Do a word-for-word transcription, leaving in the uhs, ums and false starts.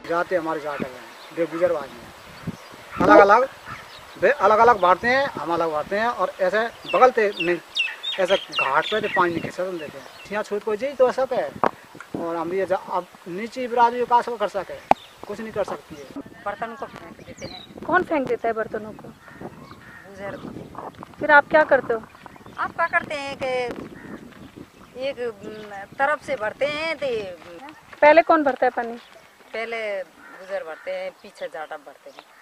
जाते हमारे जाकर हैं बेगुजर बाजी हैं अलग अलग वे अलग अलग बांटते हैं हम अलग बांटते हैं और ऐसे बगलते नहीं ऐसे घाट पे तो पानी नहीं खिसकने देते हैं यहाँ छूट कोई जी तो सके और हम ये अब नीचे बिरादरी का कर सके कुछ नहीं कर सकती है। बर्तनों को फेंक देते हैं। कौन फेंक देता है बर्तनों को? गुजर। फिर आप क्या करते हो? आप क्या करते हैं कि एक तरफ से भरते हैं तो पहले कौन भरता है पानी? पहले गुजर भरते हैं, पीछे जाटा भरते हैं।